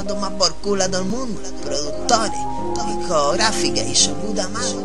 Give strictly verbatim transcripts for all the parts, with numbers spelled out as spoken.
a tomar por culo a todo el mundo, productores, discográficas y su puta madre.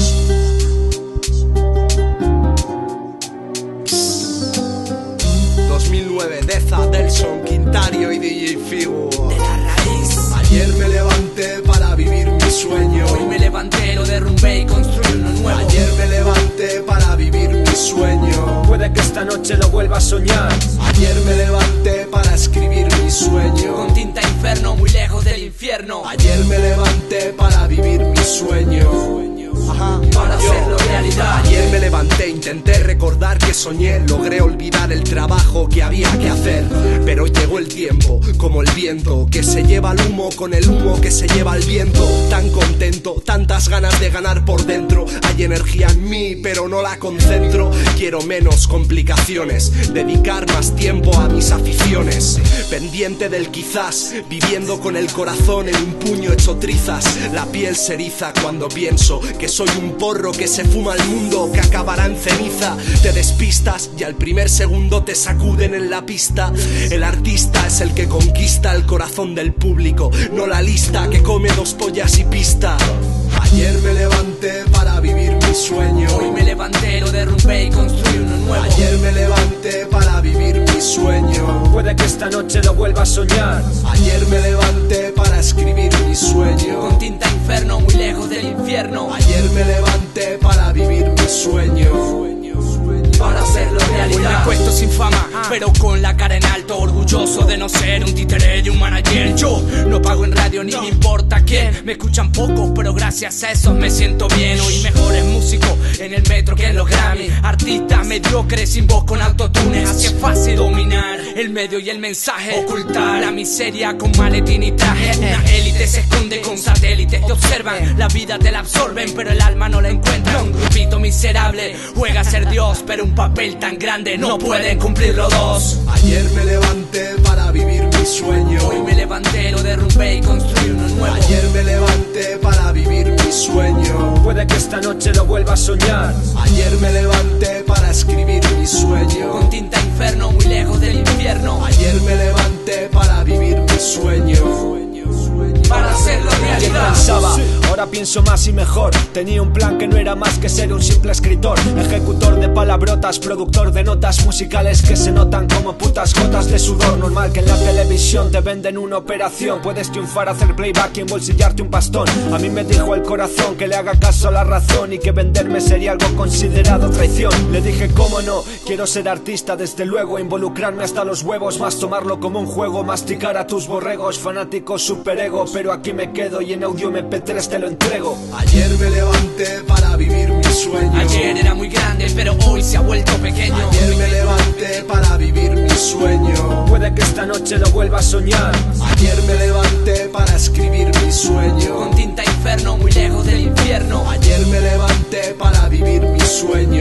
dos mil nueve, Deza, Delson, Quintario y D J Figo. De la raíz. Ayer me levanté para vivir mi sueño. Hoy me levanté, lo derrumbé y construí uno nuevo. Ayer me levanté para vivir mi sueño. Puede que esta noche lo vuelva a soñar. Ayer me levanté para escribir mi sueño. Con tinta inferno, muy lejos del infierno. Ayer me levanté para vivir mi sueño. Ajá. Para hacerlo realidad. Ayer me levanté, intenté recordar que soñé. Logré olvidar el trabajo que había que hacer. Pero llegó el tiempo, como el viento, que se lleva el humo con el humo que se lleva el viento. Tan contento, tantas ganas de ganar por dentro. Hay energía en mí, pero no la concentro. Quiero menos complicaciones, dedicar más tiempo a mis aficiones. Pendiente del quizás, viviendo con el corazón en un puño hecho trizas. La piel se eriza cuando pienso que soy un porro que se fuma el mundo, que acabará en ceniza. Te despistas y al primer segundo te sacuden en la pista. El artista es el que conquista el corazón del público, no la lista que come dos pollas y pista. Ayer me levanté para vivir mi sueño. Hoy me levanté, lo derrumbé y construí uno nuevo. Ayer me levanté para vivir mi sueño. Puede que esta noche lo vuelva a soñar. Ayer me levanté para escribir mi sueño. Con tinta inferno, muy lejos del infierno. Ayer me levanté para vivir mi sueño. Para hacerlo realidad. Hoy me acuesto sin fama, ah. pero con la cara en alto, orgulloso de no ser un títere de un manager. Yo no pago en radio ni no. me importa quién. Me escuchan pocos, pero gracias a eso me siento bien. Hoy mejores músicos en el metro que en los Grammy. Artistas mediocres sin voz con autotunes. Así es fácil dominar el medio y el mensaje. Ocultar la miseria con maletín y traje. Una élite se esconde con satélites. Te observan, la vida te la absorben, pero el alma no la encuentra. Un grupito miserable juega a ser Dios, pero un papel tan grande no pueden cumplirlo dos. Ayer me levanté para vivir mi sueño. Hoy me levanté, lo derrumbé y construí uno nuevo. Ayer me levanté para vivir mi sueño. Puede que esta noche lo vuelva a soñar. Ayer me levanté para escribir mi sueño. Con tinta inferno, muy lejos del infierno. Ayer me levanté para vivir mi sueño. Para hacerlo realidad. Pensaba, ahora pienso más y mejor. Tenía un plan que no era más que ser un simple escritor, ejecutor de palabrotas, productor de notas musicales que se notan como putas gotas de sudor. Normal que en la televisión te venden una operación. Puedes triunfar, hacer playback y embolsillarte un pastón. A mí me dijo el corazón que le haga caso a la razón y que venderme sería algo considerado traición. Le dije cómo no, quiero ser artista desde luego, involucrarme hasta los huevos, más tomarlo como un juego, masticar a tus borregos, fanáticos superego. Pero aquí me quedo y en audio eme pe tres te lo entrego. Ayer me levanté para vivir mi sueño. Ayer era muy grande, pero hoy se ha vuelto pequeño. Ayer me levanté para vivir mi sueño. Puede que esta noche lo vuelva a soñar. Ayer me levanté para escribir mi sueño. Con tinta inferno, muy lejos del infierno. Ayer me levanté para vivir mi sueño.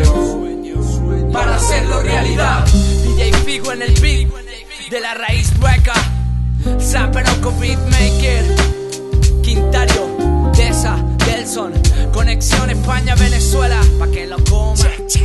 Para hacerlo realidad. D J Figo en el beat, de la raíz hueca. Zamperoco Beatmaker, Quintario, Deza, Delson. Conexión España-Venezuela, pa' que lo coman.